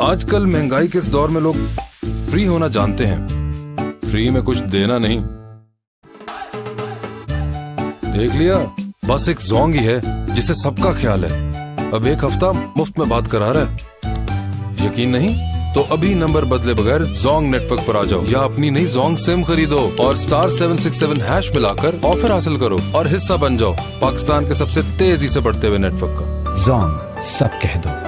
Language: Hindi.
आजकल महंगाई के इस दौर में लोग फ्री होना जानते हैं, फ्री में कुछ देना नहीं। देख लिया, बस एक जोंग ही है जिसे सबका ख्याल है। अब एक हफ्ता मुफ्त में बात करा रहा है। यकीन नहीं तो अभी नंबर बदले बगैर जोंग नेटवर्क पर आ जाओ या अपनी नई जोंग सिम खरीदो और *767# मिलाकर ऑफर हासिल करो और हिस्सा बन जाओ पाकिस्तान के सबसे तेजी से बढ़ते हुए नेटवर्क का। जोंग, सब कह दो।